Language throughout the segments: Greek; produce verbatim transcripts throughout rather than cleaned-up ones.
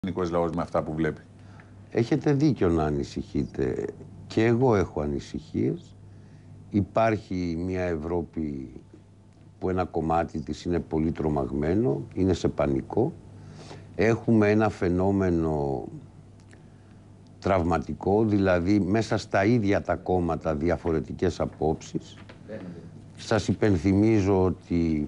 ελληνικός λαός με αυτά που βλέπει. Έχετε δίκιο να ανησυχείτε. Και εγώ έχω ανησυχίες. Υπάρχει μια Ευρώπη που ένα κομμάτι της είναι πολύ τρομαγμένο, είναι σε πανικό. Έχουμε ένα φαινόμενο τραυματικό, δηλαδή μέσα στα ίδια τα κόμματα διαφορετικές απόψεις. Σας υπενθυμίζω ότι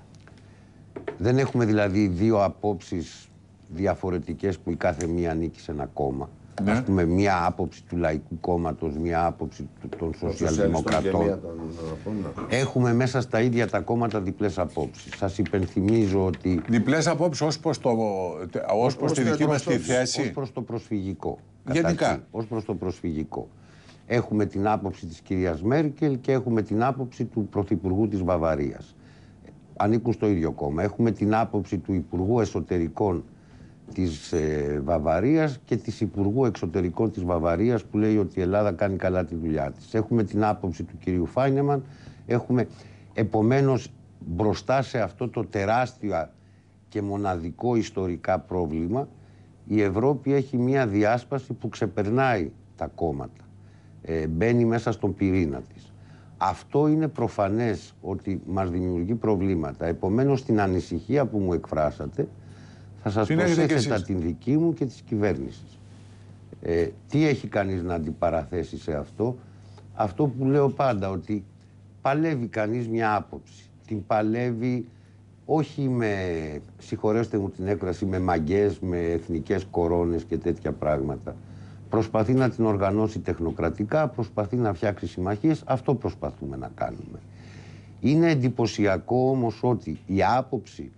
δεν έχουμε δηλαδή δύο απόψεις διαφορετικές που η κάθε μία ανήκει σε ένα κόμμα. Ναι. Ας πούμε, μία άποψη του Λαϊκού Κόμματος, μία άποψη των Σοσιαλδημοκρατών. Έχουμε μέσα στα ίδια τα κόμματα διπλές απόψεις. Σας υπενθυμίζω ότι... Διπλές απόψεις ως προς, το, ως προς τη δική μας τη θέση. Ως προς το προσφυγικό. Γενικά. Ως προς το προσφυγικό. Έχουμε την άποψη της κυρίας Μέρκελ και έχουμε την άποψη του Πρωθυπουργού της Βαβαρίας. Ανήκουν στο ίδιο κόμμα. Έχουμε την άποψη του Υπουργού Εσωτερικών της ε, Βαβαρίας και της Υπουργού Εξωτερικών της Βαβαρίας που λέει ότι η Ελλάδα κάνει καλά τη δουλειά της. Έχουμε την άποψη του κυρίου Φάινεμαν. Έχουμε επομένως μπροστά σε αυτό το τεράστιο και μοναδικό ιστορικά πρόβλημα η Ευρώπη έχει μια διάσπαση που ξεπερνάει τα κόμματα. Ε, μπαίνει μέσα στον πυρήνα της. Αυτό είναι προφανές ότι μας δημιουργεί προβλήματα. Επομένως την ανησυχία που μου εκφράσατε θα σας προσέθετα την δική μου και της κυβέρνησης. Ε, τι έχει κανείς να αντιπαραθέσει σε αυτό? Αυτό που λέω πάντα, ότι παλεύει κανείς μια άποψη. Την παλεύει όχι με, συγχωρέστε μου την έκφραση, με μαγκές, με εθνικές κορώνες και τέτοια πράγματα. Προσπαθεί να την οργανώσει τεχνοκρατικά, προσπαθεί να φτιάξει συμμαχίες. Αυτό προσπαθούμε να κάνουμε. Είναι εντυπωσιακό όμως ότι η άποψη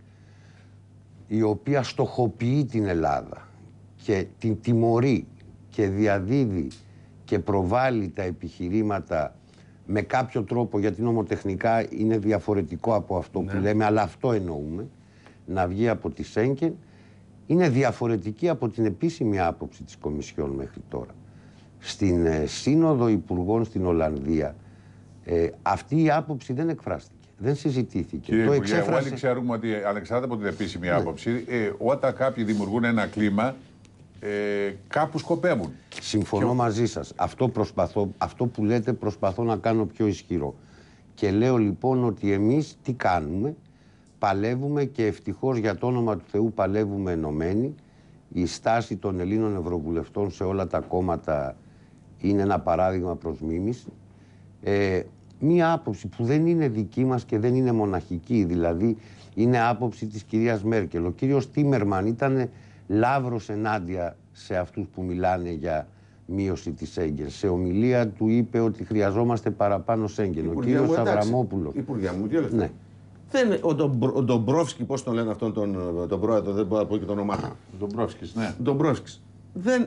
η οποία στοχοποιεί την Ελλάδα και την τιμωρεί και διαδίδει και προβάλλει τα επιχειρήματα με κάποιο τρόπο, γιατί νομοτεχνικά είναι διαφορετικό από αυτό ναι. που λέμε, αλλά αυτό εννοούμε, να βγει από τη Σέγγεν, είναι διαφορετική από την επίσημη άποψη της Κομισιόν μέχρι τώρα. Στην ε, Σύνοδο Υπουργών στην Ολλανδία ε, αυτή η άποψη δεν εκφράστηκε. Δεν συζητήθηκε. Κύριε το Υπουργέ, εξέφρασε... όλοι ξέρουμε ότι ανεξάρτητα από την επίσημη ναι. άποψη, ε, όταν κάποιοι δημιουργούν ένα κλίμα, ε, κάπου σκοπεύουν. Συμφωνώ και... μαζί σας. Αυτό, προσπαθώ, αυτό που λέτε προσπαθώ να κάνω πιο ισχυρό. Και λέω λοιπόν ότι εμείς τι κάνουμε? Παλεύουμε και ευτυχώς για το όνομα του Θεού παλεύουμε ενωμένοι. Η στάση των Ελλήνων Ευρωβουλευτών σε όλα τα κόμματα είναι ένα παράδειγμα προς μίμηση. Ε, μία άποψη που δεν είναι δική μας και δεν είναι μοναχική, δηλαδή είναι άποψη της κυρίας Μέρκελ. Ο κύριος Τίμερμαν ήταν λαύρος ενάντια σε αυτούς που μιλάνε για μείωση της Σέγγεν. Σε ομιλία του είπε ότι χρειαζόμαστε παραπάνω Σέγγεν. Ο κύριος Αβραμόπουλος. Υπουργέ μου, δύο λεπτά. Ναι. Δεν, ο, Ντομπρο, ο Ντομπρόφσκι, πώς τον λένε αυτόν τον, τον πρόεδρο, δεν μπορώ να πω και το όνομά του. Ντομπρόφσκις, ναι. Ντομπρόφσκις. Δεν,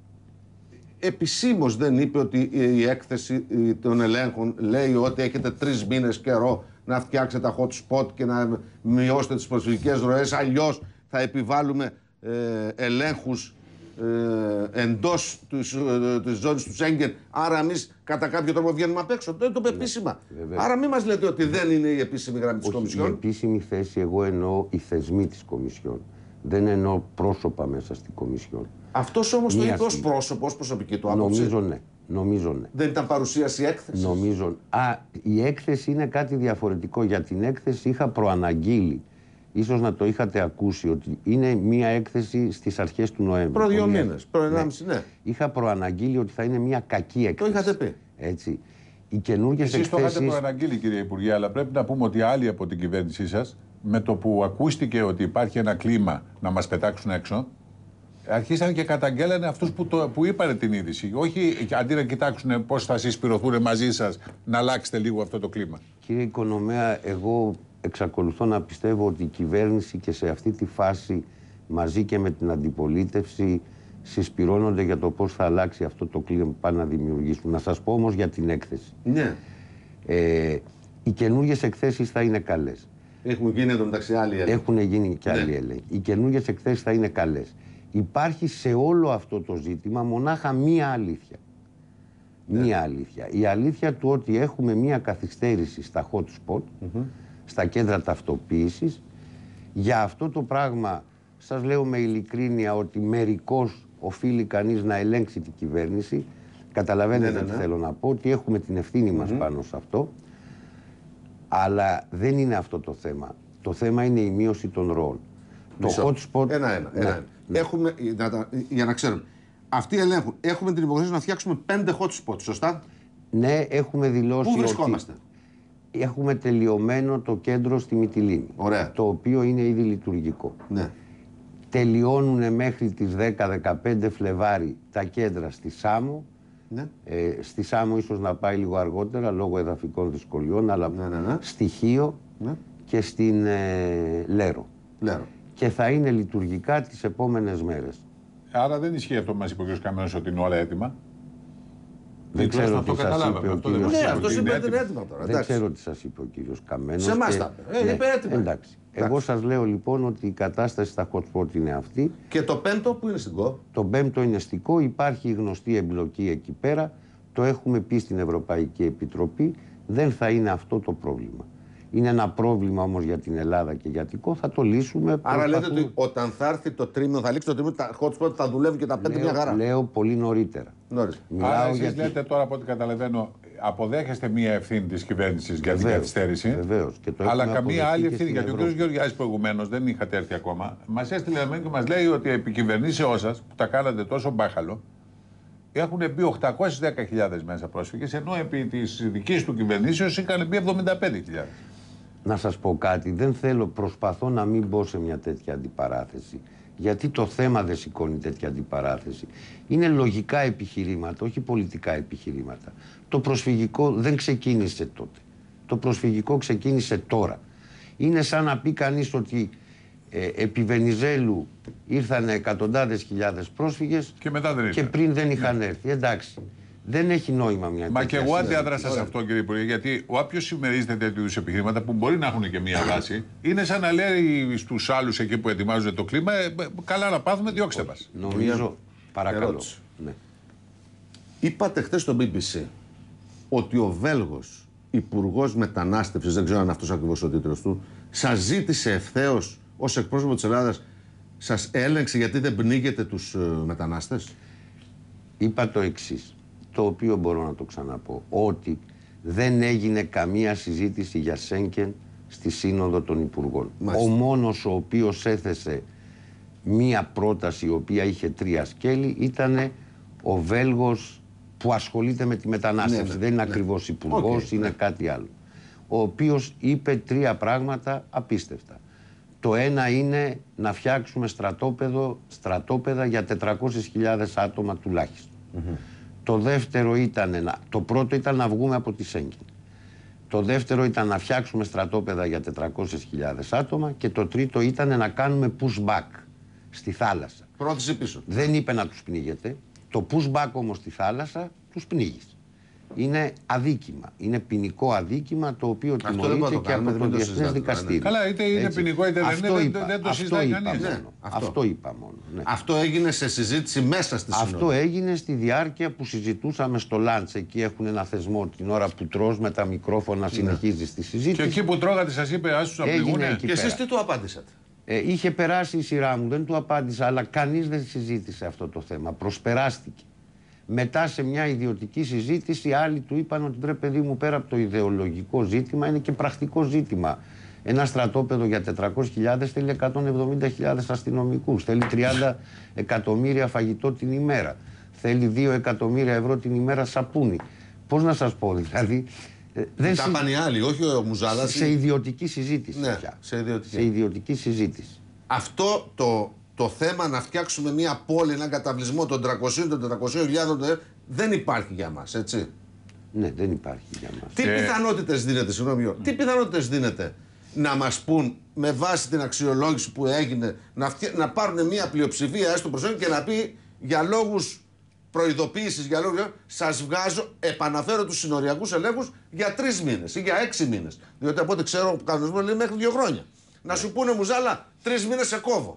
επισήμως δεν είπε ότι η έκθεση των ελέγχων λέει ότι έχετε τρεις μήνες καιρό να φτιάξετε τα hot spot και να μειώσετε τις προσφυγικές ροές, αλλιώς θα επιβάλλουμε ε, ελέγχους ε, εντός της, ε, της ζώνης του Σέγγεν, άρα εμείς κατά κάποιο τρόπο βγαίνουμε απ' έξω. Δεν το είπε επίσημα. Ναι, άρα μην μας λέτε ότι δεν είναι η επίσημη γραμμή της Κομισιόν. Η επίσημη θέση, εγώ εννοώ οι θεσμοί της Κομισιόν. Δεν εννοώ πρόσωπα μέσα στην Κομισιόν. Αυτός όμως το είπε ως πρόσωπο, ως προσωπική του άποψη. Νομίζω ναι. Νομίζω ναι. Δεν ήταν παρουσίαση έκθεση. Νομίζω. Α, η έκθεση είναι κάτι διαφορετικό. Για την έκθεση είχα προαναγγείλει. Ίσως να το είχατε ακούσει ότι είναι μία έκθεση στις αρχές του Νοέμβρη. Προ δύο μήνες, προ ενάμιση, ναι. ναι. Είχα προαναγγείλει ότι θα είναι μία κακή έκθεση. Το είχατε πει. Έτσι. Οι καινούργιες εκθέσεις... εκθέσεις... το είχατε προαναγγείλει, κύριε Υπουργέ, αλλά πρέπει να πούμε ότι άλλοι από την κυβέρνησή σας, με το που ακούστηκε ότι υπάρχει ένα κλίμα να μας πετάξουν έξω, αρχίσαν και καταγγέλανε αυτούς που, το, που είπαν την είδηση. Όχι αντί να κοιτάξουν πώς θα συσπηρωθούν μαζί σας, να αλλάξετε λίγο αυτό το κλίμα. Κύριε Οικονομέα, εγώ εξακολουθώ να πιστεύω ότι η κυβέρνηση και σε αυτή τη φάση μαζί και με την αντιπολίτευση συσπηρώνονται για το πώς θα αλλάξει αυτό το κλίμα που πάνε να δημιουργήσουν. Να σας πω όμως για την έκθεση. Ναι. Ε, οι καινούργιες εκθέσεις θα είναι καλές. Έχουν γίνει εδώ μεταξύ άλλοι έλεγχοι. Έχουν γίνει και άλλοι ναι. έλεγχοι. Οι καινούργιες εκθέσεις θα είναι καλές. Υπάρχει σε όλο αυτό το ζήτημα μονάχα μία αλήθεια. Ναι. Μία αλήθεια. Η αλήθεια του ότι έχουμε μία καθυστέρηση στα hot spot, mm-hmm. στα κέντρα ταυτοποίησης. Για αυτό το πράγμα Σας λέω με ειλικρίνεια ότι μερικώς οφείλει κανείς να ελέγξει την κυβέρνηση. Καταλαβαίνετε ναι, ναι, τι ναι. θέλω να πω, ότι έχουμε την ευθύνη μας mm-hmm. πάνω σε αυτό. Αλλά δεν είναι αυτό το θέμα. Το θέμα είναι η μείωση των ροών. Μισό. Το hot spot... Ένα-ένα. Ναι, ένα. ναι. Έχουμε, για, να, για να ξέρουμε, αυτοί ελέγχουν. Έχουμε την υποχρέωση να φτιάξουμε πέντε hot spots, σωστά. Ναι, έχουμε δηλώσει. Πού βρισκόμαστε? Ότι έχουμε τελειωμένο το κέντρο στη Μυτιλήνη. Ωραία. Το οποίο είναι ήδη λειτουργικό. Ναι. Τελειώνουν μέχρι τις δέκα με δεκαπέντε Φλεβάρι τα κέντρα στη Σάμο. Ναι. Ε, στη Σάμο ίσως να πάει λίγο αργότερα λόγω εδαφικών δυσκολιών, αλλά ναι, ναι, ναι. στη Χίο Ναι. και στην ε, Λέρο. Λέρο. Και θα είναι λειτουργικά τις επόμενες μέρες. Άρα δεν ισχύει αυτό που μας είπε ο κ. Καμένος ότι είναι όλα έτοιμα. Δεν ξέρω τι σας είπε ο κύριος. Ναι, αυτό είπε ότι είναι έτοιμα τώρα. Δεν ξέρω τι σας είπε ο κύριος Καμένος. Σε εμάς τα είπε. Ε, είπε έτοιμα. Εντάξει. Εγώ σας λέω λοιπόν ότι η κατάσταση στα hot spot είναι αυτή. Και το πέμπτο που είναι στην ΚΟ. Το πέμπτο είναι στην ΚΟ. Υπάρχει η γνωστή εμπλοκή εκεί πέρα. Το έχουμε πει στην Ευρωπαϊκή Επιτροπή. Δεν θα είναι αυτό το πρόβλημα. Είναι ένα πρόβλημα όμως για την Ελλάδα και για την ΚΟ. Θα το λύσουμε. Άρα λέτε ότι όταν θα έρθει το τρίμηνο, θα λήξει το τρίμηνο, τα hot spot θα δουλεύουν και τα πέντε λέω, μια χαρά. Λέω πολύ νωρίτερα. Νωρίς. Άρα εσείς γιατί... λέτε τώρα από ό,τι καταλαβαίνω, αποδέχεστε μία ευθύνη της κυβέρνησης για την καθυστέρηση. Βεβαίως. Και το αλλά καμία άλλη ευθύνη. Γιατί ο κ. Ευρώπη. Γεωργιάδης προηγουμένως δεν είχατε έρθει ακόμα. Μας έστειλε ένα και μας λέει ότι επί κυβερνήσεώς σας που τα κάνατε τόσο μπάχαλο έχουν μπει οκτακόσιες δέκα χιλιάδες μέσα πρόσφυγες, ενώ επί της δικής του κυβερνήσεως είχαν μπει εβδομήντα πέντε χιλιάδες. Να σας πω κάτι, δεν θέλω, προσπαθώ να μην μπω σε μια τέτοια αντιπαράθεση. Γιατί το θέμα δεν σηκώνει τέτοια αντιπαράθεση. Είναι λογικά επιχειρήματα, όχι πολιτικά επιχειρήματα. Το προσφυγικό δεν ξεκίνησε τότε. Το προσφυγικό ξεκίνησε τώρα. Είναι σαν να πει κανείς ότι ε, επί Βενιζέλου ήρθαν εκατοντάδες χιλιάδες πρόσφυγες και, μετά δεν και πριν δεν είχαν ναι. έρθει. Εντάξει. Δεν έχει νόημα μια τέτοια. Μα και εγώ αντέδρασα σε αυτό, κύριε Υπουργέ, γιατί όποιο συμμερίζεται τέτοιου είδους επιχειρήματα που μπορεί να έχουν και μία βάση, είναι σαν να λέει στους άλλους εκεί που ετοιμάζουν το κλίμα, ε, καλά να πάθουμε, διώξτε μας. Νομίζω. Παρακαλώ. Ναι. Είπατε χθες στο μπι μπι σι ότι ο Βέλγος Υπουργός Μετανάστευσης, δεν ξέρω αν αυτός ακριβώς ο τίτλος του, σας ζήτησε ευθέως ως εκπρόσωπο της Ελλάδας, σας έλεγξε γιατί δεν πνίγετε τους ε, μετανάστες. Είπα το εξής, το οποίο μπορώ να το ξαναπώ, ότι δεν έγινε καμία συζήτηση για Σέγγεν στη Σύνοδο των Υπουργών. Μάλιστα. Ο μόνος ο οποίος έθεσε μία πρόταση η οποία είχε τρία σκέλη ήταν ο Βέλγος που ασχολείται με τη μετανάστευση. Ναι, ναι, δεν είναι ναι. ακριβώς υπουργός, Okay, είναι ναι. κάτι άλλο. Ο οποίος είπε τρία πράγματα απίστευτα. Το ένα είναι να φτιάξουμε στρατόπεδο, στρατόπεδα για τετρακόσιες χιλιάδες άτομα τουλάχιστον. Mm-hmm. Το δεύτερο ήταν, να, το πρώτο ήταν να βγούμε από τη Σέγγεν. Το δεύτερο ήταν να φτιάξουμε στρατόπεδα για τετρακόσιες χιλιάδες άτομα και το τρίτο ήταν να κάνουμε pushback στη θάλασσα. Πρόθεση πίσω. Δεν είπε να τους πνίγετε. Το pushback όμως στη θάλασσα τους πνίγεις. Είναι αδίκημα. Είναι ποινικό αδίκημα το οποίο τιμωρείται και από το Διεθνές Δικαστήριο. Καλά, είτε είναι Έτσι. ποινικό είτε δεν Αυτό είναι, είπα, δεν το αυτό συζητάει είπα κανείς. μόνο. Ναι, αυτό. αυτό είπα μόνο. Ναι. Αυτό έγινε σε συζήτηση μέσα στη Σύνοδο. Αυτό έγινε στη διάρκεια που συζητούσαμε στο λάντς. Εκεί έχουν ένα θεσμό την ώρα που τρως με τα μικρόφωνα συνεχίζεις τη συζήτηση. Και εκεί που τρώγατε σας είπε ας τους απληγούνε. Και εσείς τι του απάντησατε? Ε, είχε περάσει η σειρά μου, δεν του απάντησα, αλλά κανείς δεν συζήτησε αυτό το θέμα. Προσπεράστηκε. Μετά σε μια ιδιωτική συζήτηση, άλλοι του είπαν ότι βρε παιδί μου, πέρα από το ιδεολογικό ζήτημα, είναι και πρακτικό ζήτημα. Ένα στρατόπεδο για τετρακόσιες χιλιάδες θέλει εκατόν εβδομήντα χιλιάδες αστυνομικούς, θέλει τριάντα εκατομμύρια φαγητό την ημέρα, θέλει δύο εκατομμύρια ευρώ την ημέρα σαπούνι. Πώς να σας πω, δηλαδή. Δεν τα πάνε οι άλλοι, όχι ο Μουζάλας. Σε ιδιωτική συζήτηση. Ναι, πια. σε ιδιωτική. σε ιδιωτική συζήτηση. Αυτό το, το θέμα να φτιάξουμε μια πόλη, έναν καταβλισμό των τριακοσίων, των τετρακοσίων χιλιάδων δεν υπάρχει για μας, έτσι. Ναι, δεν υπάρχει για μας. Τι Και... πιθανότητες δίνεται, συγγνώμη, τι πιθανότητες δίνεται να μας πούν με βάση την αξιολόγηση που έγινε να, φτια... να πάρουν μια πλειοψηφία έστω προσέχει και να πει για λόγους προειδοποίησης, για λόγους. Σας βγάζω, επαναφέρω τους συνοριακούς ελέγχους για τρεις μήνες ή για έξι μήνες. Διότι από ό,τι ξέρω, ο κανονισμός λέει μέχρι δύο χρόνια. Να σου πούνε Μουζάλα, τρεις μήνες σε κόβω.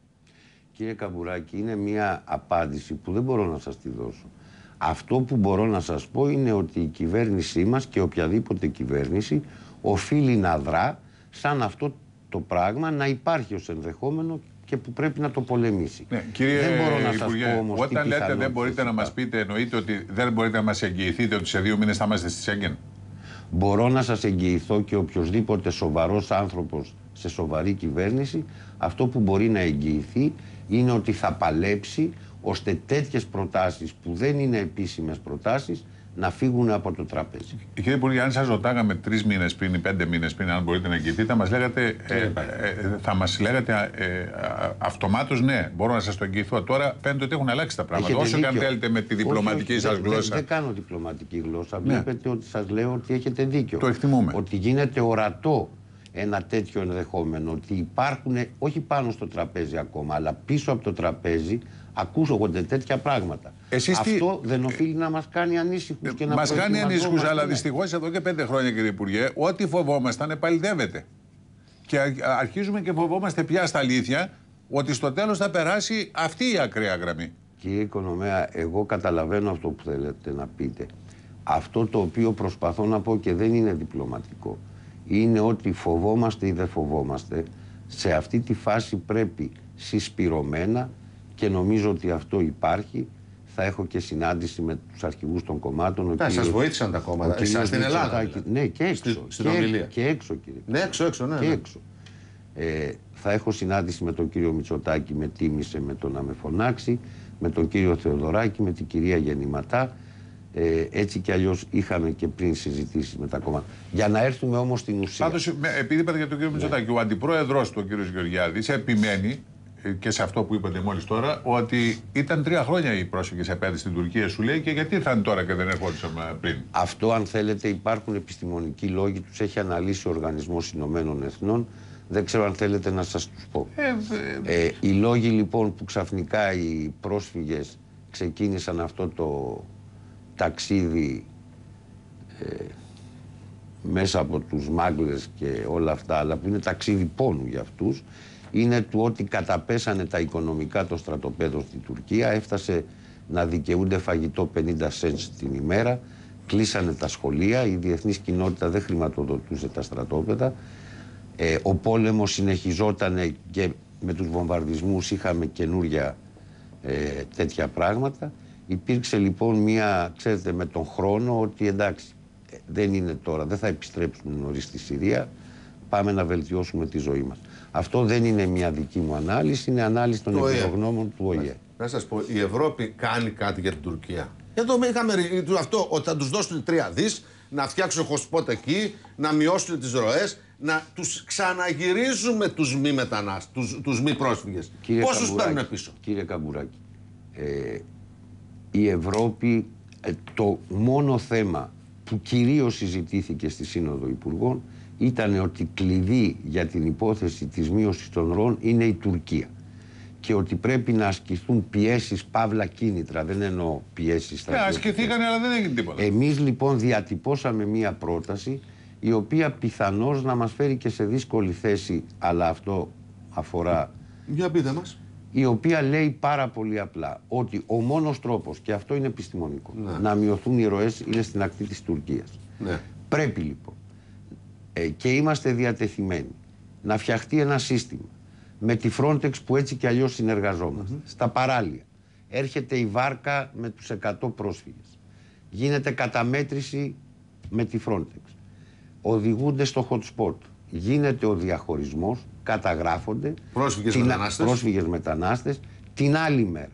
Κύριε Καμπουράκη, είναι μια απάντηση που δεν μπορώ να σας τη δώσω. Αυτό που μπορώ να σας πω είναι ότι η κυβέρνησή μας και οποιαδήποτε κυβέρνηση οφείλει να δρά σαν αυτό το πράγμα να υπάρχει ως ενδεχόμενο και που πρέπει να το πολεμήσει. Ναι, κύριε δεν μπορώ να Υπουργέ, σας πω όμως όταν τι λέτε δεν μπορείτε να μας πείτε, εννοείτε ότι δεν μπορείτε να μας εγγυηθείτε ότι σε δύο μήνες θα είμαστε στη Σέγγεν. Μπορώ να σας εγγυηθώ και οποιοσδήποτε σοβαρός άνθρωπος σε σοβαρή κυβέρνηση, αυτό που μπορεί να εγγυηθεί είναι ότι θα παλέψει ώστε τέτοιες προτάσεις που δεν είναι επίσημες προτάσεις να φύγουν από το τραπέζι. Κύριε Υπουργέ, αν σας ρωτάγαμε τρεις μήνες πριν ή πέντε μήνες πριν, αν μπορείτε να εγγυηθείτε, μας λέγατε, ε, ε, ε, θα μας λέγατε ε, ε, αυτομάτως ναι, μπορώ να σας το εγγυηθώ. Τώρα φαίνεται ότι έχουν αλλάξει τα πράγματα. Έχετε Όσο δίκιο. και αν θέλετε με τη διπλωματική όχι, σας δεν, γλώσσα. Δεν, δεν κάνω διπλωματική γλώσσα. Ναι. Βλέπετε ότι σας λέω ότι έχετε δίκιο. Το εκτιμούμε. Ότι γίνεται ορατό ένα τέτοιο ενδεχόμενο. Ότι υπάρχουν, όχι πάνω στο τραπέζι ακόμα, αλλά πίσω από το τραπέζι ακούγονται τέτοια πράγματα. Εσείς Αυτό τι... δεν οφείλει να μας κάνει ανήσυχους και να Μας κάνει ανήσυχους, αλλά ναι. δυστυχώς εδώ και πέντε χρόνια, κύριε Υπουργέ, ό,τι φοβόμασταν επαληθεύεται. Και αρχίζουμε και φοβόμαστε πια στα αλήθεια ότι στο τέλος θα περάσει αυτή η ακραία γραμμή. Κύριε Οικονομέα, εγώ καταλαβαίνω αυτό που θέλετε να πείτε. Αυτό το οποίο προσπαθώ να πω και δεν είναι διπλωματικό, είναι ότι φοβόμαστε ή δεν φοβόμαστε, σε αυτή τη φάση πρέπει συσπηρωμένα, και νομίζω ότι αυτό υπάρχει. Θα έχω και συνάντηση με τους αρχηγούς των κομμάτων. Ναι, σας βοήθησαν τα κόμματα. Εσάς στην Ελλάδα. Δηλαδή. Ναι, και έξω. Στη, στην και, ομιλία. Και έξω, κύριε. Ναι, έξω, έξω, ναι. Και ναι. έξω. Ε, θα έχω συνάντηση με τον κύριο Μητσοτάκη, με τίμησε με το να με φωνάξει, με τον κύριο Θεοδωράκη, με την κυρία Γεννηματά. Ε, έτσι κι αλλιώς είχαμε και πριν συζητήσεις με τα κόμματα. Για να έρθουμε όμως στην ουσία. Πάντως, επειδή είπατε για τον κύριο Μητσοτάκη, ναι. Ο αντιπρόεδρος του, ο κύριος Γεωργιάδης, επιμένει και σε αυτό που είπατε μόλις τώρα, ότι ήταν τρία χρόνια οι πρόσφυγες απέναντι στην Τουρκία, σου λέει, και γιατί ήρθαν τώρα και δεν ερχόντουσαν πριν. Αυτό, αν θέλετε, υπάρχουν επιστημονικοί λόγοι, τους έχει αναλύσει ο Οργανισμός Ηνωμένων Εθνών. Δεν ξέρω αν θέλετε να σας τους πω. Ε, ε, ε, οι λόγοι λοιπόν που ξαφνικά οι πρόσφυγες ξεκίνησαν αυτό το ταξίδι ε, μέσα από τους μάγκλες και όλα αυτά, αλλά που είναι ταξίδι πόνου για αυτούς, είναι του ότι καταπέσανε τα οικονομικά των στρατοπέδων στην Τουρκία, έφτασε να δικαιούνται φαγητό πενήντα σεντς την ημέρα, κλείσανε τα σχολεία, η διεθνής κοινότητα δεν χρηματοδοτούσε τα στρατόπεδα, ε, ο πόλεμος συνεχιζόταν και με τους βομβαρδισμούς είχαμε καινούρια ε, τέτοια πράγματα. Υπήρξε λοιπόν μία, ξέρετε, με τον χρόνο ότι εντάξει, δεν είναι τώρα, δεν θα επιστρέψουμε νωρίς στη Συρία, πάμε να βελτιώσουμε τη ζωή μας. Αυτό δεν είναι μια δική μου ανάλυση, είναι ανάλυση των εμπειρογνώμων του Ο Ε Ε. Να σας πω, η Ευρώπη κάνει κάτι για την Τουρκία. Εδώ είχαμε αυτό, ότι θα τους δώσουν τρία δις, να φτιάξουν hotspot εκεί, να μειώσουν τις ροές, να τους ξαναγυρίζουμε τους μη μετανάστες, τους, τους μη πρόσφυγες. Πόσους παίρνουν πίσω? Κύριε Καμπουράκη, ε, η Ευρώπη, ε, το μόνο θέμα που κυρίως συζητήθηκε στη Σύνοδο Υπουργών ήταν ότι κλειδί για την υπόθεση της μείωσης των ροών είναι η Τουρκία. Και ότι πρέπει να ασκηθούν πιέσεις, παύλα κίνητρα, δεν εννοώ πιέσεις. Ναι, ασκηθήκανε, αλλά δεν έγινε τίποτα. Εμείς λοιπόν διατυπώσαμε μία πρόταση η οποία πιθανώς να μας φέρει και σε δύσκολη θέση, αλλά αυτό αφορά... Για πείτε μας. Η οποία λέει πάρα πολύ απλά ότι ο μόνος τρόπος, και αυτό είναι επιστημονικό, ναι, να μειωθούν οι ροές είναι στην ακτή της Τουρκίας. Ναι. Πρέπει λοιπόν, ε, και είμαστε διατεθειμένοι, να φτιαχτεί ένα σύστημα με τη Frontex που έτσι κι αλλιώς συνεργαζόμαστε. Mm-hmm. Στα παράλια έρχεται η βάρκα με τους εκατό πρόσφυγες. Γίνεται καταμέτρηση με τη Frontex. Οδηγούνται στο hot spot. Γίνεται ο διαχωρισμός, καταγράφονται πρόσφυγες, την, μετανάστες. πρόσφυγες μετανάστες την άλλη μέρα.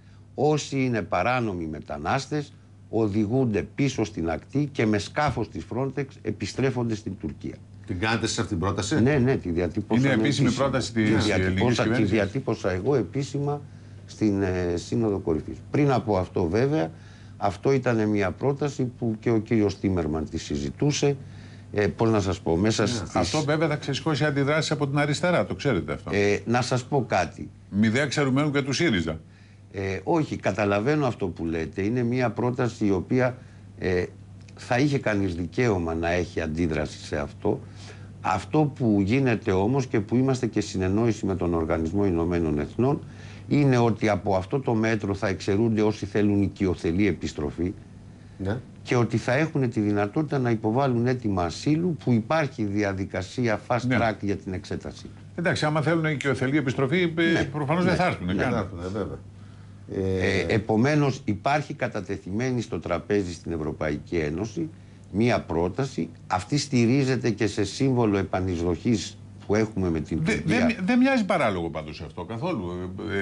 Όσοι είναι παράνομοι μετανάστες οδηγούνται πίσω στην ακτή και με σκάφος της Frontex επιστρέφονται στην Τουρκία. Την κάνετε σε αυτήν την πρόταση? Ναι, ναι, τη διατύπωσα. Είναι επίσημη επίσημα. πρόταση της ελληνικής κυβέρνησης. Τη διατύπωσα εγώ επίσημα στην ε, Σύνοδο Κορυφής. Πριν από αυτό βέβαια, αυτό ήταν μια πρόταση που και ο κύριος Τίμερμαν τη συζητούσε. Ε, πώς να σας πω, μέσα yeah. στις... Αυτό βέβαια θα ξεσηκώσει αντιδράσεις από την αριστερά, το ξέρετε αυτό. Ε, να σας πω κάτι. Μηδέα ξερουμένου και του ΣΥΡΙΖΑ. Ε, όχι, καταλαβαίνω αυτό που λέτε. Είναι μια πρόταση η οποία ε, θα είχε κανείς δικαίωμα να έχει αντίδραση σε αυτό. Αυτό που γίνεται όμως και που είμαστε και συνεννόηση με τον Οργανισμό Ηνωμένων Εθνών είναι ότι από αυτό το μέτρο θα εξαιρούνται όσοι θέλουν οικειοθελή επιστροφή. Ναι. Και ότι θα έχουν τη δυνατότητα να υποβάλουν αίτημα ασύλου που υπάρχει διαδικασία fast track, ναι, για την εξέταση. Εντάξει, άμα θέλουν οικειοθελή επιστροφή, ναι, προφανώς ναι, δεν θα έρθουν. Ναι, ναι, βέβαια. Ε, επομένως, υπάρχει κατατεθειμένη στο τραπέζι στην Ευρωπαϊκή Ένωση μία πρόταση. Αυτή στηρίζεται και σε σύμβολο επανεισδοχής που έχουμε με την Τουρκία. Δεν δε, δε μοιάζει παράλογο πάντως αυτό καθόλου.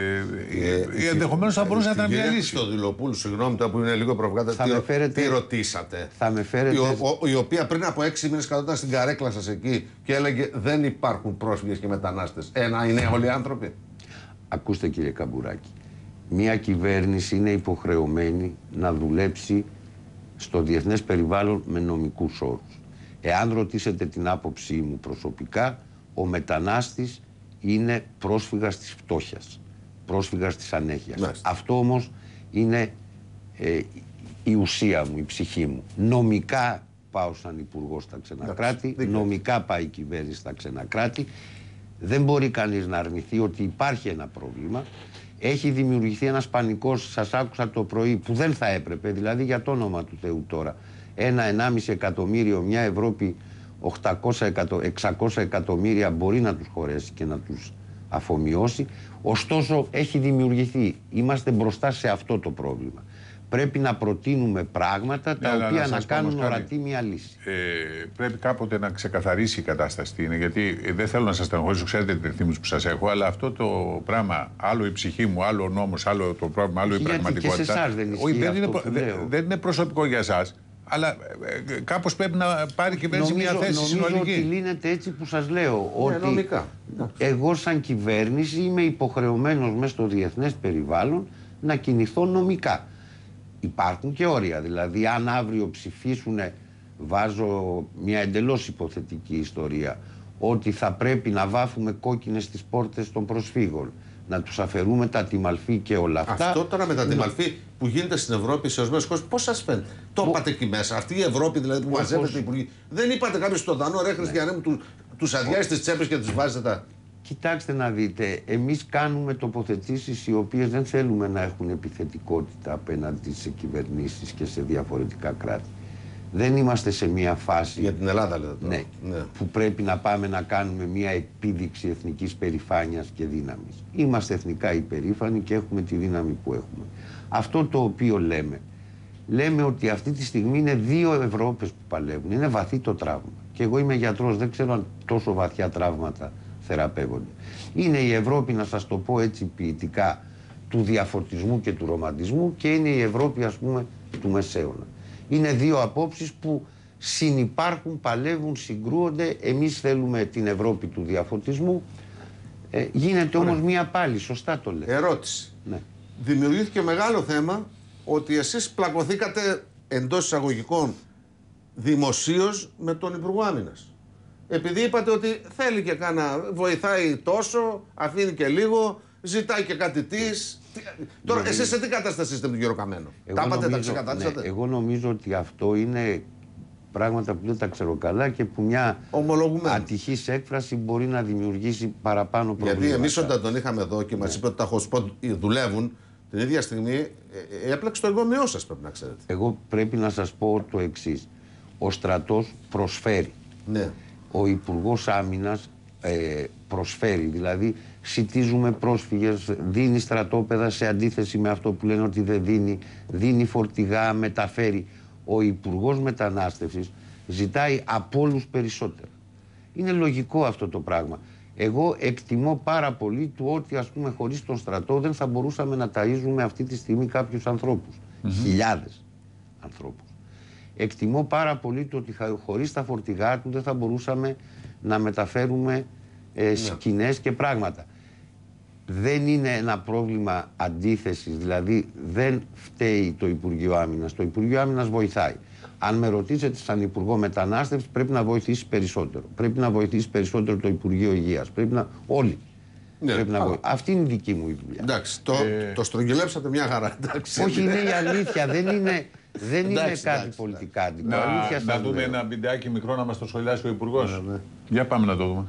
Ε, ε, ε, Ενδεχομένως θα μπορούσε να ήταν μια λύση. Στο Δηλοπούλου, συγγνώμη τώρα που είναι λίγο προβοκάτα, τι, φέρετε, τι ρωτήσατε. Θα με φέρετε... η, ο, η οποία πριν από έξι μήνες καθόταν στην καρέκλα σας εκεί και έλεγε δεν υπάρχουν πρόσφυγες και μετανάστες. Ένα είναι όλοι άνθρωποι. Ακούστε κύριε Καμπουράκη, μια κυβέρνηση είναι υποχρεωμένη να δουλέψει στο διεθνές περιβάλλον με νομικούς όρους. Εάν ρωτήσετε την άποψή μου προσωπικά, ο μετανάστης είναι πρόσφυγας της φτώχειας, πρόσφυγας της ανέχειας. Μάλιστα. Αυτό όμως είναι ε, η ουσία μου, η ψυχή μου. Νομικά πάω σαν υπουργός στα ξένα κράτη, νομικά πάει η κυβέρνηση στα ξένα κράτη. Δεν μπορεί κανείς να αρνηθεί ότι υπάρχει ένα πρόβλημα. Έχει δημιουργηθεί ένας πανικός, σας άκουσα το πρωί, που δεν θα έπρεπε, δηλαδή για το όνομα του Θεού τώρα. Ένα ενάμιση εκατομμύριο, μια Ευρώπη οκτακόσια, εξακόσια εκατομμύρια μπορεί να τους χωρέσει και να τους αφομοιώσει. Ωστόσο έχει δημιουργηθεί. Είμαστε μπροστά σε αυτό το πρόβλημα. Πρέπει να προτείνουμε πράγματα τα ναι, οποία να, να κάνουν ορατή μια λύση. Ε, πρέπει κάποτε να ξεκαθαρίσει η κατάσταση τι είναι, γιατί ε, δεν θέλω να σας στενοχωρήσω, ξέρετε την εκτίμηση που σας έχω, αλλά αυτό το πράγμα, άλλο η ψυχή μου, άλλο ο νόμος, άλλο το πρόβλημα, άλλο η πραγματικότητα. Και σε εσάς δεν ισχύει. Όχι, δεν, αυτό είναι, δεν, δεν είναι προσωπικό για εσάς, αλλά ε, κάπως πρέπει να πάρει η κυβέρνηση μια θέση νομίζω συνολική. Νομίζω ότι λύνεται έτσι που σας λέω. Ναι, ότι νομικά. Εγώ σαν κυβέρνηση είμαι υποχρεωμένος μέσα στο διεθνές περιβάλλον να κινηθώ νομικά. Υπάρχουν και όρια, δηλαδή αν αύριο ψηφίσουν, βάζω μια εντελώς υποθετική ιστορία, ότι θα πρέπει να βάφουμε κόκκινες στις πόρτες των προσφύγων, να τους αφαιρούμε τα τιμαλφή και όλα αυτά. Αυτό τώρα με τα τιμαλφή που γίνεται στην Ευρώπη, σε ορισμένες χώρες, πώς σας φαίνεται? Το είπατε εκεί μέσα. Αυτή η Ευρώπη δηλαδή που μαζεύεται οι υπουργοί. Δεν είπατε κάποιος στον Δανό, ρε Χριστιανέ μου, του, τους αδειάζει τις τσέπες και τους βάζετε τα. Κοιτάξτε να δείτε, εμείς κάνουμε τοποθετήσεις οι οποίες δεν θέλουμε να έχουν επιθετικότητα απέναντι σε κυβερνήσεις και σε διαφορετικά κράτη. Δεν είμαστε σε μια φάση... Για την Ελλάδα λέτε τώρα. Ναι, ναι. Που πρέπει να πάμε να κάνουμε μια επίδειξη εθνικής περηφάνειας και δύναμης. Είμαστε εθνικά υπερήφανοι και έχουμε τη δύναμη που έχουμε. Αυτό το οποίο λέμε, λέμε ότι αυτή τη στιγμή είναι δύο Ευρώπες που παλεύουν. Είναι βαθύ το τραύμα. Και εγώ είμαι γιατρός, δεν ξέρω αν τόσο βαθιά τραύματα θεραπεύονται. Είναι η Ευρώπη, να σας το πω έτσι ποιητικά, του διαφωτισμού και του ρομαντισμού, και είναι η Ευρώπη, ας πούμε, του Μεσαίωνα. Είναι δύο απόψεις που συνυπάρχουν, παλεύουν, συγκρούονται. Εμείς θέλουμε την Ευρώπη του διαφωτισμού. Ε, γίνεται Ωραία. όμως μία πάλι, σωστά το λέτε. Ερώτηση. Ναι. Δημιουργήθηκε μεγάλο θέμα ότι εσείς πλακωθήκατε εντός εισαγωγικών δημοσίως με τον Υπουργό Άμυνας. Επειδή είπατε ότι θέλει και κάνα, βοηθάει τόσο, αφήνει και λίγο, ζητάει και κάτι της. Τώρα, δηλαδή, εσείς σε τι κατάσταση είστε με τον κύριο Καμένο? Τα είπατε, τα ξεκαθαρίσατε? Ναι, εγώ νομίζω ότι αυτό είναι πράγματα που δεν τα ξέρω καλά και που μια ατυχής έκφραση μπορεί να δημιουργήσει παραπάνω προβλήματα. Γιατί εμείς όταν τον είχαμε εδώ και μας ναι. είπε ότι τα hotspot δουλεύουν, την ίδια στιγμή έπλεξε το εγγόνιό σας, πρέπει να ξέρετε. Εγώ πρέπει να σας πω το εξής. Ο στρατός προσφέρει. Ναι. Ο Υπουργός Άμυνας ε, προσφέρει, δηλαδή σιτίζουμε πρόσφυγες, δίνει στρατόπεδα σε αντίθεση με αυτό που λένε ότι δεν δίνει, δίνει φορτηγά, μεταφέρει. Ο Υπουργός Μετανάστευσης ζητάει από όλους περισσότερα. Είναι λογικό αυτό το πράγμα. Εγώ εκτιμώ πάρα πολύ του ότι, ας πούμε, χωρίς τον στρατό δεν θα μπορούσαμε να ταΐζουμε αυτή τη στιγμή κάποιους ανθρώπους. Mm-hmm. Χιλιάδες ανθρώπους. Εκτιμώ πάρα πολύ το ότι χωρίς τα φορτηγά του δεν θα μπορούσαμε να μεταφέρουμε ε, σκηνές και πράγματα. Δεν είναι ένα πρόβλημα αντίθεσης, δηλαδή δεν φταίει το Υπουργείο Άμυνας. Το Υπουργείο Άμυνας βοηθάει. Αν με ρωτήσετε σαν Υπουργό Μετανάστευσης, πρέπει να βοηθήσει περισσότερο. Πρέπει να βοηθήσει περισσότερο το Υπουργείο Υγείας. Πρέπει να. Όλοι. Ναι, πρέπει να βοηθήσει. Αυτή είναι η δική μου η δουλειά. Εντάξει, το, ε... το στρογγυλέψατε μια χαρά. Εντάξει. Όχι, είναι η αλήθεια. Δεν είναι. Δεν είναι εντάξει, κάτι εντάξει, πολιτικά αντικό. Να, να δούμε ένα βιντεάκι μικρό να μας το σχολιάσει ο Υπουργός. Ναι, ναι. Για πάμε να το δούμε.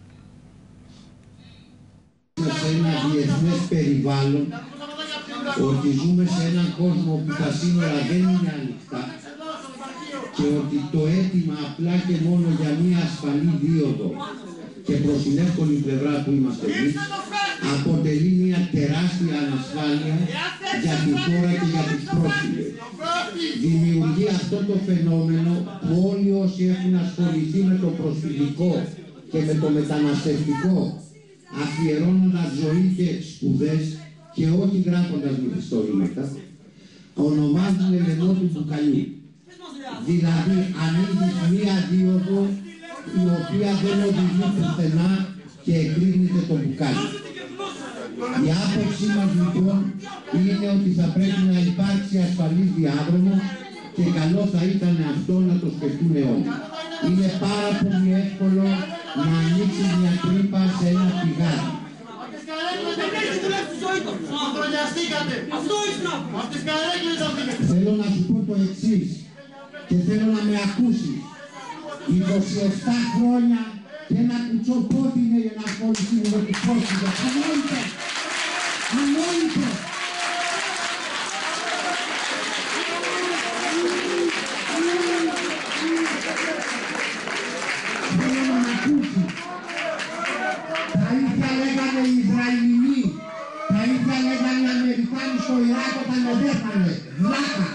Σε ένα διεθνές περιβάλλον, ότι ζούμε σε έναν κόσμο που τα σύνορα δεν είναι ανοιχτά και ότι το αίτημα απλά και μόνο για μια ασφαλή δίωδο και προς την εύκολη πλευρά που είμαστε εμείς, αποτελεί μια τεράστια ανασφάλεια για τη χώρα και για τους πρόσφυγες. Δημιουργεί αυτό το φαινόμενο που όλοι όσοι έχουν ασχοληθεί με το προσφυγικό και με το μεταναστευτικό, αφιερώνοντας ζωή και σπουδές και όχι γράφοντας μυθιστορήματα, ονομάζουν λαιμό του μπουκαλιού. Δηλαδή ανοίγεις μία δίωδο η οποία δεν οδηγεί πουθενά και εκρίνεται το μπουκάλι. Η άποψή μας λοιπόν είναι ότι θα πρέπει να υπάρξει ασφαλής διάδρομο και καλό θα ήταν αυτό να το σκεφτούν όλοι. Είναι πάρα πολύ εύκολο να ανοίξει μια τρύπα σε ένα πηγάδι. Θέλω να σου πω το εξής και θέλω να με ακούσεις. είκοσι επτά χρόνια και ένα κουτσό πόδι είναι για να ασχοληθεί με τους πρόσφυγες. Ανόητο! Ανόητο! Θέλω να με ακούσεις. Τα ίδια λέγανε οι Ισραηλινοί. Τα ίδια λέγανε οι Αμερικάνοι στο Ιράκ όταν εδέφανε. Βλάκα!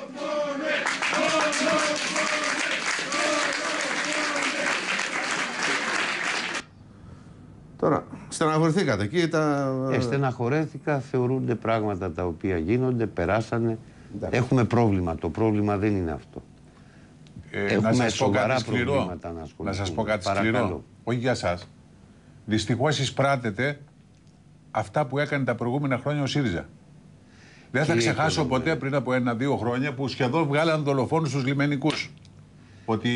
Τώρα, στεναχωρηθήκατε εκεί τα... Ε, στεναχωρέθηκα, θεωρούνται πράγματα τα οποία γίνονται, περάσανε. Εντάξει. Έχουμε πρόβλημα, το πρόβλημα δεν είναι αυτό. Ε, Έχουμε να σας πω κάτι σκληρό. να, να σας πω κάτι σκληρό, όχι για σας. Δυστυχώς εισπράτεται αυτά που έκανε τα προηγούμενα χρόνια ο ΣΥΡΙΖΑ. Δεν θα ξεχάσω οικονομία. ποτέ πριν από ένα-δύο χρόνια που σχεδόν βγάλαν δολοφόνους στους λιμενικούς. Ότι,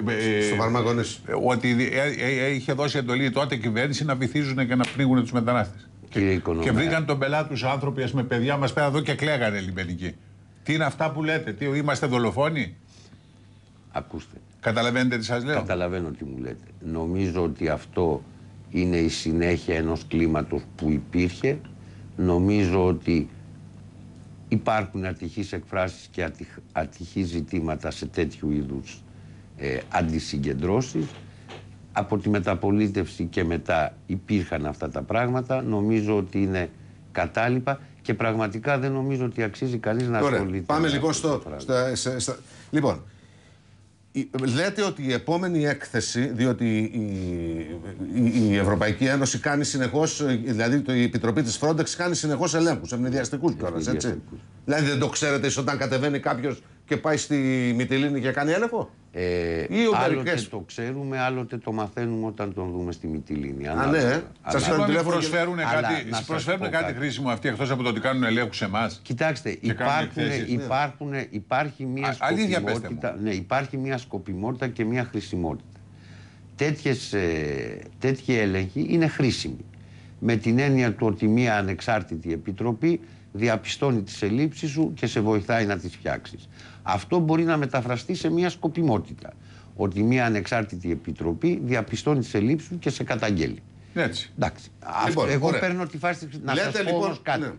ε, ότι ε, ε, ε, είχε δώσει εντολή τότε κυβέρνηση να βυθίζουν και να πνίγουν τους μετανάστες. Και, και βρήκαν τον πελάτη τους άνθρωποι, ας πούμε, παιδιά μας πέρα εδώ και κλαίγανε λιμενικοί. Τι είναι αυτά που λέτε, τι, είμαστε δολοφόνοι? Ακούστε. Καταλαβαίνετε τι σας λέω? Καταλαβαίνω τι μου λέτε. Νομίζω ότι αυτό είναι η συνέχεια ενός κλίματος που υπήρχε. Νομίζω ότι υπάρχουν ατυχείς εκφράσεις και ατυχ, ατυχή ζητήματα σε τέτοιου είδους ε, αντισυγκεντρώσεις. Από τη μεταπολίτευση και μετά υπήρχαν αυτά τα πράγματα. Νομίζω ότι είναι κατάλοιπα και πραγματικά δεν νομίζω ότι αξίζει κανείς να ασχολείται. Πάμε λοιπόν στο... Στα, στα, στα, λοιπόν, λέτε ότι η επόμενη έκθεση, διότι η, η, η Ευρωπαϊκή Ένωση κάνει συνεχώς, δηλαδή η Επιτροπή της Frontex κάνει συνεχώς ελέγχους, ευνηδιαστικούς κιόλας, έτσι. Δηλαδή δεν το ξέρετε όταν κατεβαίνει κάποιος και πάει στη Μυτιλήνη και κάνει έλεγχο? Ε, άλλοτε το ξέρουμε, άλλοτε το μαθαίνουμε όταν τον δούμε στη Μυτιλήνη. Α, ναι. Σας προσφέρουν κάτι, προσφέρουν κάτι χρήσιμο αυτοί εκτός από το ότι κάνουν ελέγχους σε εμάς? Κοιτάξτε, υπάρχουν, υπάρχουν, υπάρχει μια σκοπιμότητα, ναι, υπάρχει μια σκοπιμότητα και μια χρησιμότητα. Τέτοιες, ε, τέτοιοι έλεγχοι είναι χρήσιμοι. Με την έννοια του ότι μια ανεξάρτητη επιτροπή διαπιστώνει τις ελλείψεις σου και σε βοηθάει να τις φτιάξεις. Αυτό μπορεί να μεταφραστεί σε μια σκοπιμότητα. Ότι μια ανεξάρτητη επιτροπή διαπιστώνει τις ελλείψεις σου και σε καταγγέλει. Έτσι. Εντάξει. Λοιπόν, εγώ ωραία. παίρνω τη φάση να Λέτε, σας πω λοιπόν, όμως κάτι. Ναι.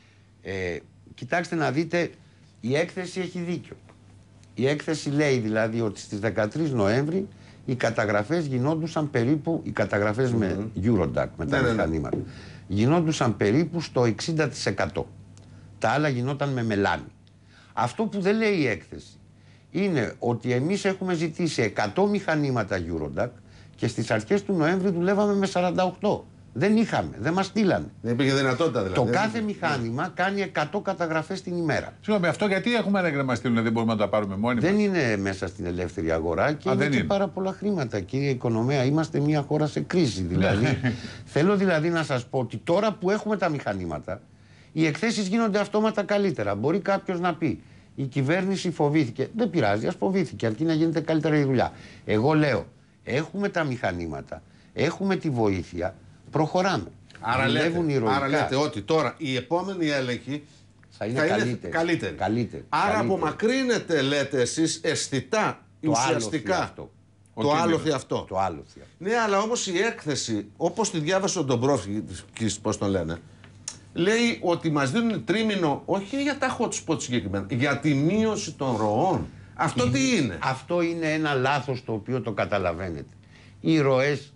Ε, κοιτάξτε να δείτε, η έκθεση έχει δίκιο. Η έκθεση λέει δηλαδή ότι στις δεκατρείς Νοέμβρη οι καταγραφές γινόντουσαν περίπου, οι καταγραφές mm-hmm. με Eurodac, με τα ναι, μηχανήματα, ναι. γινόντουσαν περίπου στο εξήντα τοις εκατό. Τα άλλα γινόταν με μελάνι. Αυτό που δεν λέει η έκθεση είναι ότι εμείς έχουμε ζητήσει εκατό μηχανήματα Eurodac και στις αρχές του Νοέμβρη δουλεύαμε με σαράντα οκτώ. Δεν είχαμε, δεν μας στείλανε. Δεν υπήρχε δυνατότητα δηλαδή. Το κάθε μηχάνημα κάνει εκατό καταγραφές την ημέρα. Συγγνώμη, αυτό γιατί έχουμε να μας στείλουν, δεν μπορούμε να τα πάρουμε μόνοι μας? Δεν είναι μέσα στην ελεύθερη αγορά και Α, είναι και είναι. πάρα πολλά χρήματα. Κύριε Οικονομέα, είμαστε μια χώρα σε κρίση. Δηλαδή, θέλω δηλαδή να σας πω ότι τώρα που έχουμε τα μηχανήματα, οι εκθέσεις γίνονται αυτόματα καλύτερα. Μπορεί κάποιος να πει, η κυβέρνηση φοβήθηκε. Δεν πειράζει, ας φοβήθηκε, αρκεί να γίνεται καλύτερα η δουλειά. Εγώ λέω, έχουμε τα μηχανήματα, έχουμε τη βοήθεια, προχωράμε. Άρα λέτε, άρα λέτε ότι τώρα η επόμενη έλεγχη θα είναι, θα καλύτερη. είναι καλύτερη. καλύτερη. Άρα καλύτερη. απομακρύνετε, λέτε εσείς, αισθητά, το ουσιαστικά αυτό. το άλοθη αυτό. Το άλοθη. Ναι, αλλά όμως η έκθεση, όπως τη διάβασε ο Ντομπρόφσκης, πώς τον λένε, λέει ότι μας δίνουν τρίμηνο όχι για τα hot spots συγκεκριμένα, για τη μείωση των ροών. Αυτό είναι, τι είναι? Αυτό είναι ένα λάθος το οποίο το καταλαβαίνετε. Οι ροές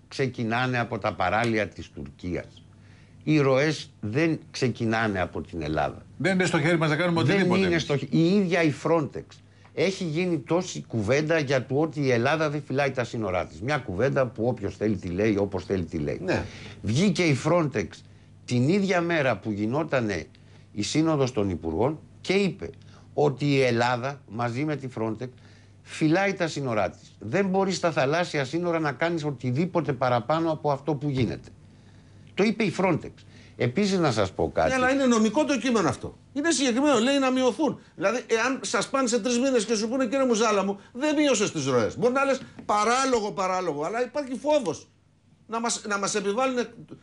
ξεκινάνε από τα παράλια της Τουρκίας. Οι ροές δεν ξεκινάνε από την Ελλάδα. Δεν είναι στο χέρι μας να κάνουμε οτιδήποτε. Δεν είναι στο... Η ίδια η Frontex. Έχει γίνει τόση κουβέντα για το ότι η Ελλάδα δεν φυλάει τα σύνορά της. Μια κουβέντα που όποιος θέλει τη λέει, όπως θέλει τη λέει. Ναι. Βγήκε η Frontex την ίδια μέρα που γινότανε η Σύνοδος των Υπουργών και είπε ότι η Ελλάδα μαζί με τη Frontex φυλάει τα σύνορά της. Δεν μπορεί στα θαλάσσια σύνορα να κάνεις οτιδήποτε παραπάνω από αυτό που γίνεται. Το είπε η Frontex. Επίσης να σας πω κάτι. Ναι, αλλά είναι νομικό το κείμενο αυτό. Είναι συγκεκριμένο, λέει να μειωθούν. Δηλαδή, εάν σας πάνε σε τρεις μήνες και σου πούνε κύριε Μουζάλα μου, δεν μείωσες τις ροές. Μπορεί να λες παράλογο, παράλογο, αλλά υπάρχει φόβος να μας, να μας επιβάλλουν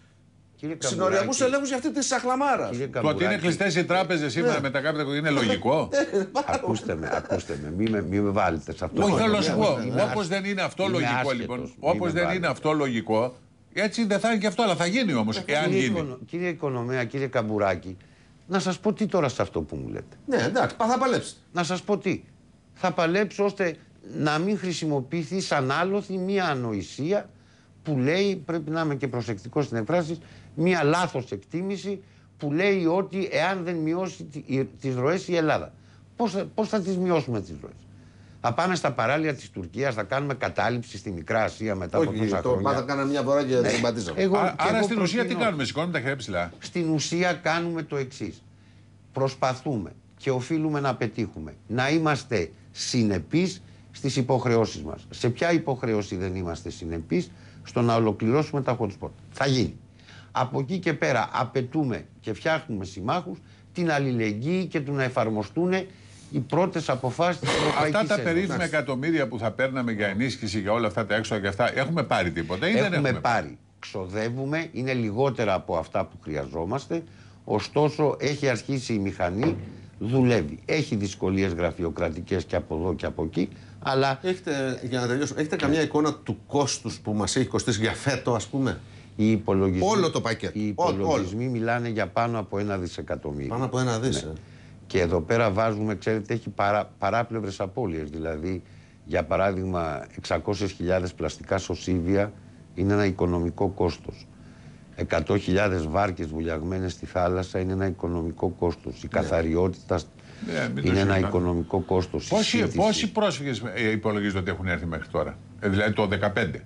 συνοριακούς ελέγχους για αυτή τη σαχλαμάρα. Το ότι είναι κλειστές οι τράπεζες σήμερα ναι. με τα κάπιτα είναι λογικό. Ακούστε με, ακούστε με, μην με, μη με βάλετε σε αυτό. Όχι, θέλω να σου πω, όπως δεν είναι αυτό λογικό λοιπόν, όπως δεν είναι αυτό λογικό, έτσι δεν θα είναι και αυτό, αλλά θα γίνει όμως, εάν κύριε γίνει. Οικονο, κύριε Οικονομέα, κύριε Καμπουράκη, να σας πω τι τώρα σε αυτό που μου λέτε. Ναι, εντάξει, θα παλέψετε. Να σας πω τι. Θα παλέψω ώστε να μην χρησιμοποιηθεί σαν άλοθη μία ανοησία που λέει, πρέπει να είμαι και προσεκτικός στην εκφράση, μία λάθος εκτίμηση που λέει ότι εάν δεν μειώσει τις ροές η Ελλάδα. Πώς, πώς θα τις μειώσουμε τις ροές? Θα πάμε στα παράλια της Τουρκίας, θα κάνουμε κατάληψη στη Μικρά Ασία μετά όχι, από τόσα το χρόνια. πάντα κάναμε μια φορά και ναι. δεν πατήσαμε. Εγώ, Α, άρα εγώ στην ουσία τι προτείνω... κάνουμε, σηκώνουμε τα χέρια ψηλά. Στην ουσία κάνουμε το εξής. Προσπαθούμε και οφείλουμε να πετύχουμε να είμαστε συνεπείς στις υποχρεώσεις μας. Σε ποια υποχρέωση δεν είμαστε συνεπείς? Στο να ολοκληρώσουμε τα hot spot. Θα γίνει. Από εκεί και πέρα απαιτούμε και φτιάχνουμε συμμάχους την αλληλεγγύη και του να εφαρμοστούν οι πρώτες αποφάσεις της Ευρωπαϊκής Αυτά τα Ένωσης. περίφημα εκατομμύρια που θα παίρναμε για ενίσχυση για όλα αυτά τα έξοδα και αυτά, έχουμε πάρει τίποτα ή έχουμε δεν έχουμε πάρει. πάρει. Ξοδεύουμε, είναι λιγότερα από αυτά που χρειαζόμαστε, ωστόσο έχει αρχίσει η μηχανή, δουλεύει. Έχει δυσκολίες γραφειοκρατικές και από εδώ και από εκεί, αλλά... Έχετε, για να τελειώσω, έχετε καμιά εικόνα του κόστους που μας έχει κοστίσει για φέτο, ας πούμε? Οι υπολογισμοί, όλο το πακέτο. Οι υπολογισμοί όλο. μιλάνε για πάνω από ένα δισεκατομμύριο. Πάνω από ένα δις. Ναι. Και εδώ πέρα βάζουμε, ξέρετε, έχει παρά, παράπλευρες απώλειες. Δηλαδή, για παράδειγμα, εξακόσιες χιλιάδες πλαστικά σωσίβια είναι ένα οικονομικό κόστος. εκατό χιλιάδες βάρκες βουλιαγμένες στη θάλασσα είναι ένα οικονομικό κόστος. Η ναι. καθαριότητα ναι, είναι ένα οικονομικό κόστος. Πόσοι, πόσοι πρόσφυγες υπολογίζονται ότι έχουν έρθει μέχρι τώρα? Ε, δηλαδή το δεκαπέντε.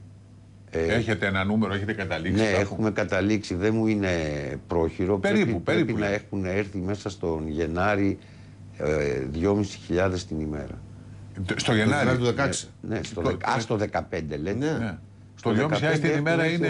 Ε, έχετε ένα νούμερο, έχετε καταλήξει? Ναι, κάπου? έχουμε καταλήξει, δεν μου είναι πρόχειρο. Περίπου, πρέπει, περίπου. Πρέπει να έχουν έρθει μέσα στον Γενάρη ε, δυόμισι χιλιάδες την ημέρα. Στο Γενάρη? Το δεκαέξι. Ναι, ναι στο, το, α, στο δεκαπέντε λέτε. Ναι. Ναι. Στο δυόμισι χιλιάδες την ημέρα είναι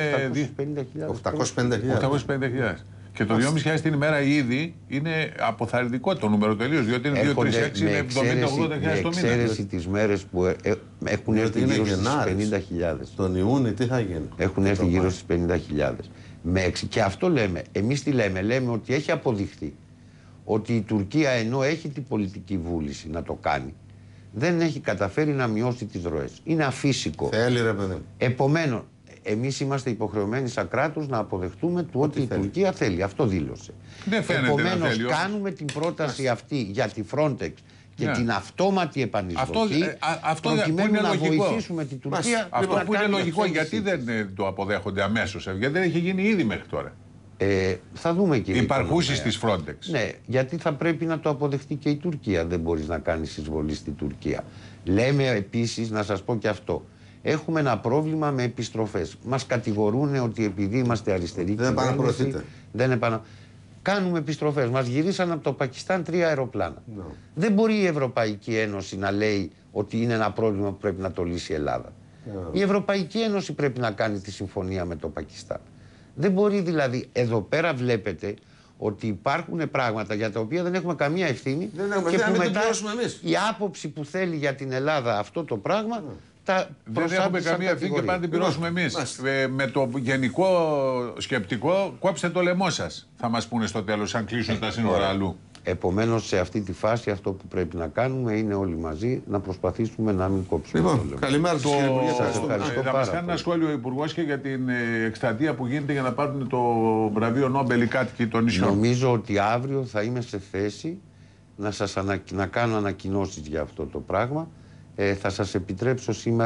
οκτακόσιες πενήντα χιλιάδες. Και το δυόμισι χιλιάδες την ημέρα ήδη είναι αποθαρρυντικό το νούμερο τελείως, διότι είναι δύο, τρία, έξι, είναι εβδομήντα ογδόντα χιλιάδες το μήνα. Με εξαίρεση τις μέρες που ε, ε, έχουν έρθει γύρω στις πενήντα χιλιάδες. Τον Ιούνιο τι θα γίνει? Έχουν έρθει γύρω στις πενήντα χιλιάδες. Και αυτό λέμε. Εμείς τι λέμε? Λέμε ότι έχει αποδειχθεί ότι η Τουρκία, ενώ έχει την πολιτική βούληση να το κάνει, δεν έχει καταφέρει να μειώσει τις ροές. Είναι αφύσικο. Θέλει ρε παιδί. Επομένως, εμείς είμαστε υποχρεωμένοι σαν κράτος να αποδεχτούμε του ότι η θέλει. Τουρκία θέλει. Αυτό δήλωσε. Επομένως, κάνουμε την πρόταση αυτή για τη Frontex και yeah. την αυτόματη επανεισδοχή, αυτό, ε, αυτό προκειμένου να λογικό. βοηθήσουμε την Τουρκία. Μας, αυτό που είναι λογικό, γιατί δεν το αποδέχονται αμέσως? Γιατί δεν έχει γίνει ήδη μέχρι τώρα? Ε, θα δούμε, κύριε. Υπαρχούσεις της Frontex. Ναι, γιατί θα πρέπει να το αποδεχτεί και η Τουρκία. Δεν μπορείς να κάνεις εισβολή στην Τουρκία. Λέμε επίσης, να σας πω και αυτό, έχουμε ένα πρόβλημα με επιστροφές. Μας κατηγορούν ότι επειδή είμαστε αριστεροί δεν επαναπροωθείτε. Δεν επανα... Κάνουμε επιστροφές. Μας γυρίσαν από το Πακιστάν τρία αεροπλάνα. No. Δεν μπορεί η Ευρωπαϊκή Ένωση να λέει ότι είναι ένα πρόβλημα που πρέπει να το λύσει η Ελλάδα. Yeah. Η Ευρωπαϊκή Ένωση πρέπει να κάνει τη συμφωνία με το Πακιστάν. Δεν μπορεί δηλαδή, εδώ πέρα βλέπετε ότι υπάρχουν πράγματα για τα οποία δεν έχουμε καμία ευθύνη δεν έχουμε, και δεν που μετά εμείς. η άποψη που θέλει για την Ελλάδα αυτό το πράγμα mm. τα δεν έχουμε καμία ευθύνη και πάμε να την πληρώσουμε εμείς. Ε, με το γενικό σκεπτικό, κόψτε το λαιμό σας, θα μας πούνε στο τέλος, αν κλείσουν τα σύνορα αλλού. Επομένως, σε αυτή τη φάση αυτό που πρέπει να κάνουμε είναι όλοι μαζί να προσπαθήσουμε να μην κόψουμε. Λοιπόν, το λαιμό. καλημέρα σας, κύριε Υπουργέ. Σας ευχαριστώ θα μας κάνει ένα σχόλιο ο Υπουργός και για την ε, εκστρατεία που γίνεται για να πάρουν το βραβείο Νόμπελ οι κάτοικοι των νησιών. Νομίζω ότι αύριο θα είμαι σε θέση να, σας ανα... να κάνω ανακοινώσεις για αυτό το πράγμα. Ε, θα σας επιτρέψω σήμερα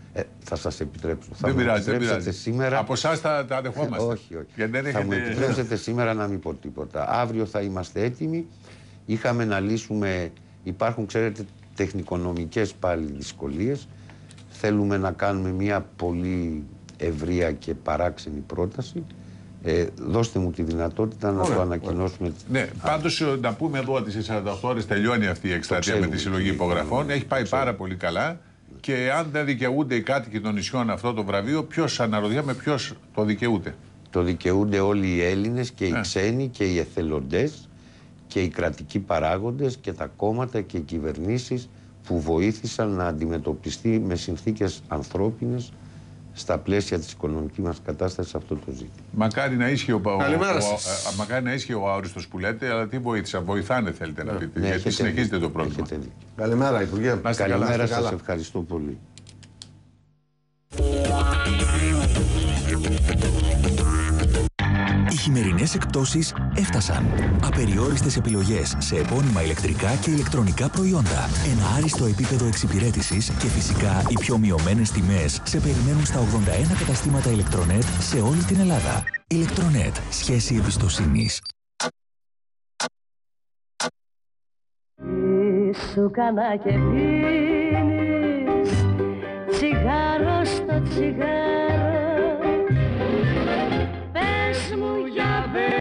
Ε, θα σας επιτρέψω. Δεν θα πειράζει, δεν πειράζει. Σήμερα... Από εσάς τα, τα αδεχόμαστε. όχι, όχι. Γιατί δεν θα έχετε... μου επιτρέψετε σήμερα να μην πω τίποτα. Αύριο θα είμαστε έτοιμοι. Είχαμε να λύσουμε, υπάρχουν ξέρετε τεχνικονομικές πάλι δυσκολίες. Θέλουμε να κάνουμε μια πολύ ευρεία και παράξενη πρόταση. Ε, δώστε μου τη δυνατότητα να το ανακοινώσουμε. Ναι, πάντως να πούμε εδώ ότι σε σαράντα οκτώ ώρες τελειώνει αυτή η εκστρατεία με τη συλλογή υπογραφών. Έχει πάει πάρα πολύ καλά. Και αν δεν δικαιούνται οι κάτοικοι των νησιών αυτό το βραβείο, ποιος, αναρωτιέμαι, ποιος το δικαιούται? Το δικαιούνται όλοι οι Έλληνες και οι ναι. ξένοι και οι εθελοντές και οι κρατικοί παράγοντες και τα κόμματα και οι κυβερνήσεις που βοήθησαν να αντιμετωπιστεί με συνθήκες ανθρώπινες στα πλαίσια της οικονομικής μας κατάστασης αυτό το ζήτημα. Μακάρι να ίσχυε ο, ο, ο, σας. ο, μακάρι να ίσχυε ο άοριστος που λέτε, αλλά τι βοήθησαν? Βοηθάνε θέλετε να πείτε, Ναι, γιατί συνεχίζετε δίκιο, το πρόβλημα. Καλημέρα, Υπουργέ. Να είστε καλά. Καλημέρα, καλά. σας ευχαριστώ πολύ. Οι χειμερινές εκπτώσεις έφτασαν. Απεριόριστες επιλογές σε επώνυμα ηλεκτρικά και ηλεκτρονικά προϊόντα. Ένα άριστο επίπεδο εξυπηρέτησης και φυσικά οι πιο μειωμένες τιμές σε περιμένουν στα ογδόντα ένα καταστήματα Ηλεκτρονέτ σε όλη την Ελλάδα. Ηλεκτρονέτ. Σχέση εμπιστοσύνης. Σου κάνα και πίνεις τσιγάρο στο τσιγάρο.